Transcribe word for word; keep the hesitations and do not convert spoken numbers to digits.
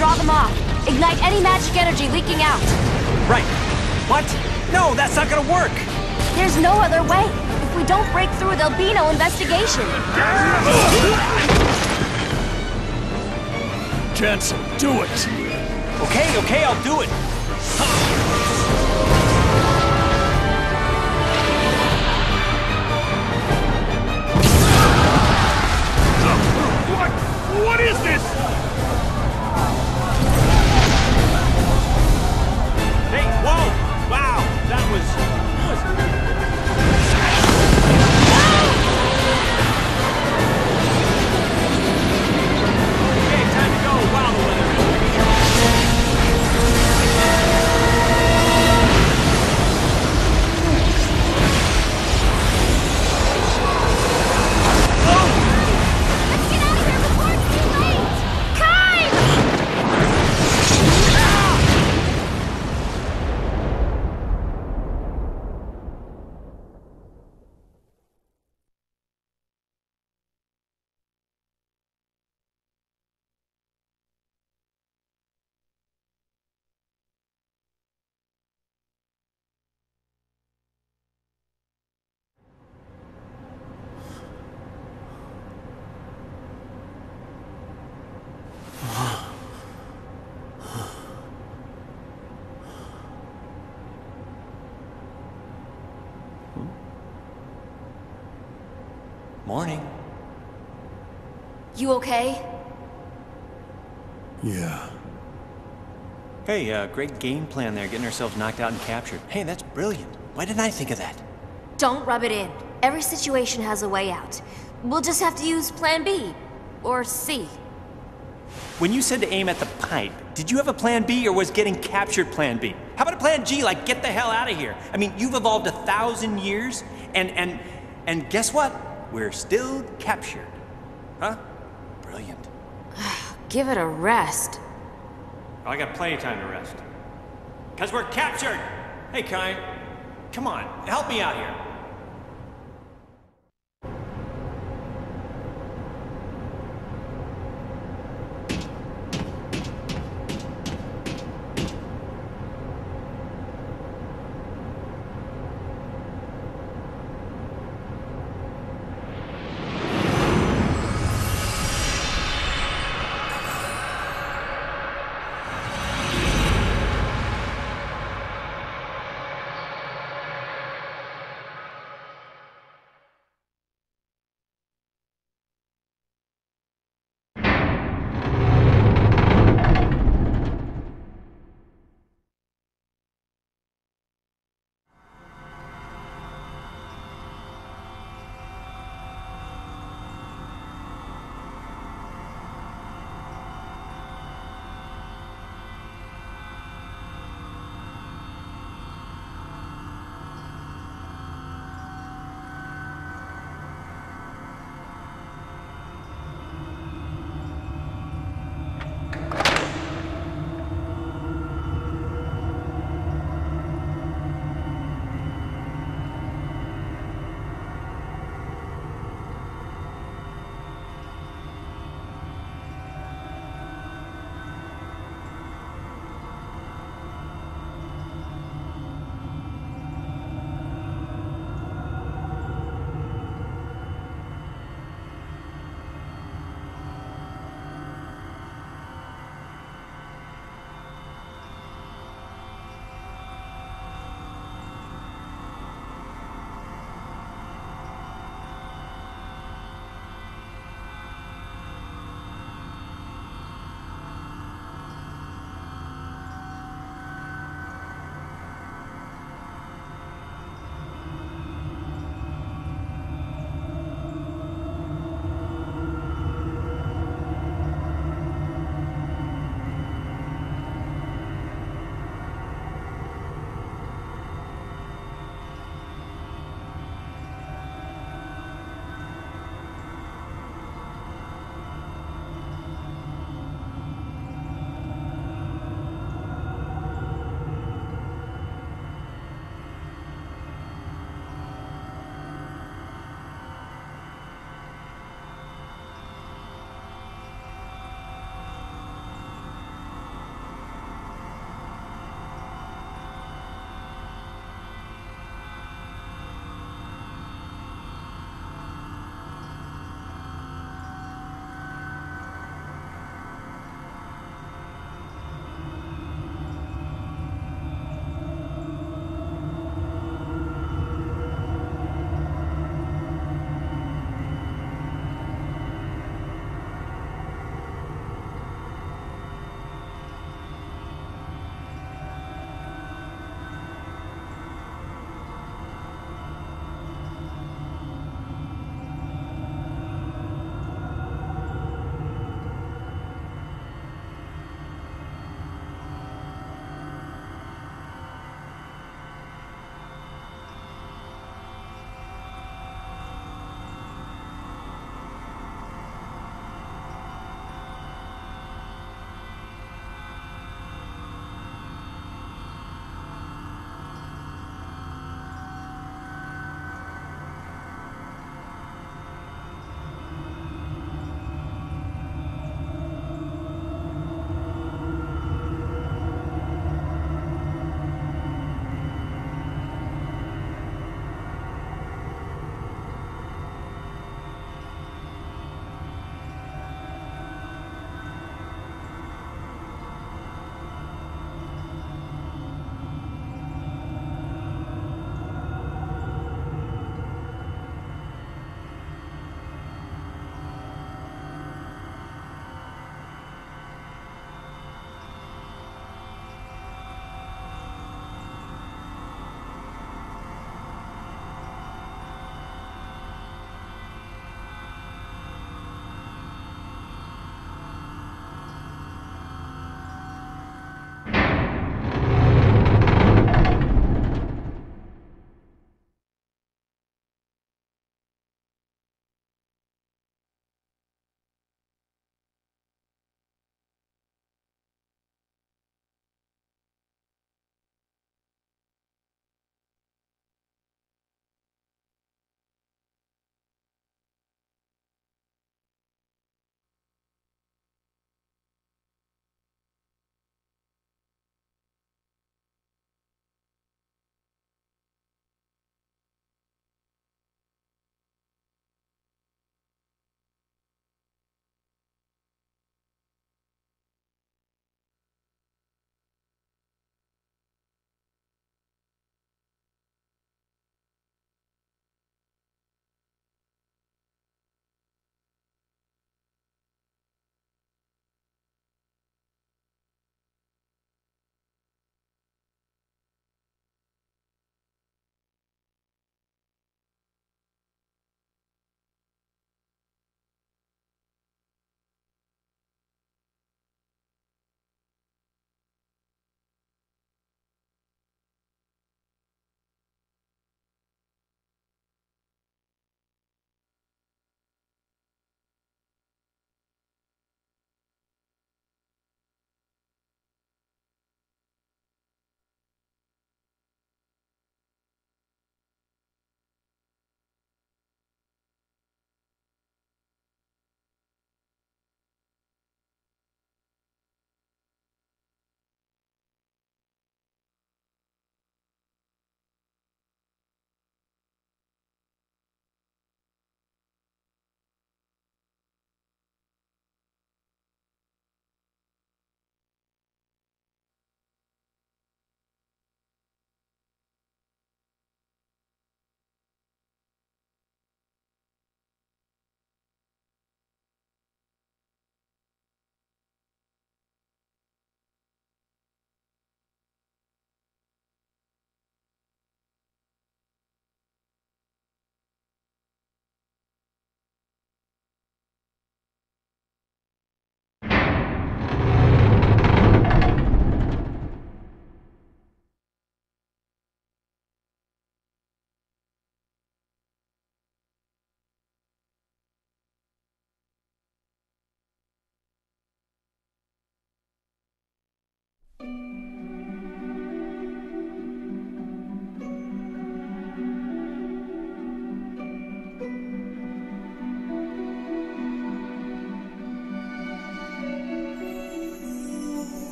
draw them off. Ignite any magic energy leaking out. Right. What? No, that's not gonna work! There's no other way. If we don't break through, there'll be no investigation. Jensen, do it! Okay, okay, I'll do it. What? What is this? Hey, whoa! Wow, that was... Okay, time to go. Wow, the weather is Let's get out of here before it's too late! Kai! Morning. You okay? Yeah. Hey, uh, great game plan there, getting ourselves knocked out and captured. Hey, that's brilliant. Why didn't I think of that? Don't rub it in. Every situation has a way out. We'll just have to use Plan B. Or C. When you said to aim at the pipe, did you have a plan B or was getting captured plan B? How about a plan G, like get the hell out of here? I mean, you've evolved a thousand years, and, and, and guess what? We're still captured. Huh? Brilliant. Give it a rest. I got plenty of time to rest. Because we're captured! Hey, Kai, come on, help me out here.